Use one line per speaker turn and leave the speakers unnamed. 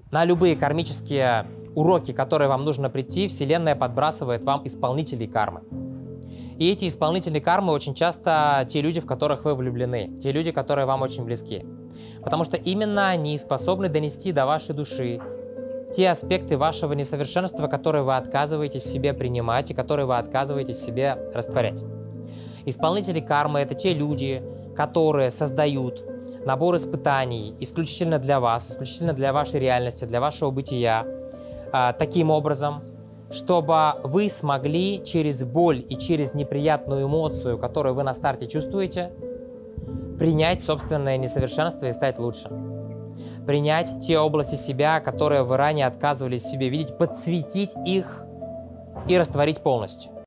На любые кармические уроки, которые вам нужно прийти, Вселенная подбрасывает вам исполнителей кармы. И эти исполнители кармы очень часто те люди, в которых вы влюблены, те люди, которые вам очень близки. Потому что именно они способны донести до вашей души те аспекты вашего несовершенства, которые вы отказываетесь себе принимать и которые вы отказываетесь себе растворять. Исполнители кармы — это те люди, которые создают набор испытаний исключительно для вас, исключительно для вашей реальности, для вашего бытия, таким образом, чтобы вы смогли через боль и через неприятную эмоцию, которую вы на старте чувствуете, принять собственное несовершенство и стать лучше. Принять те области себя, которые вы ранее отказывались себе видеть, подсветить их и растворить полностью.